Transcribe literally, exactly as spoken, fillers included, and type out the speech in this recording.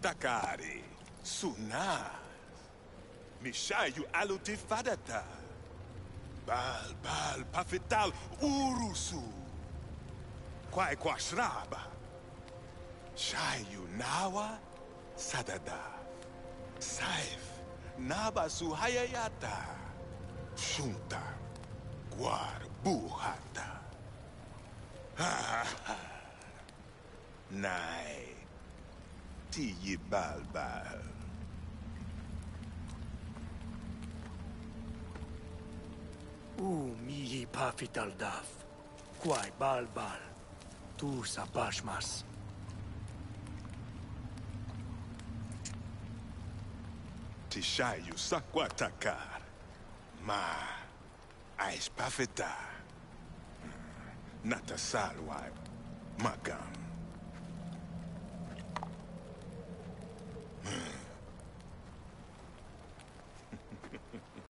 Takari, Suna, Mishayu aluti fadata, Bal bal pafital urusu, Kwai kwashraba, Shayu nawa sadada, Saif naba suhayayata, Shunta, Guar buhata. Ha ha. Nai. Tiyi balbal. U mihi pafitaldaf. Quai balbal. Tu sapashmas. Tishayu sakwa Takkar. Ma. Ais pafita. Nata salwai. Magam.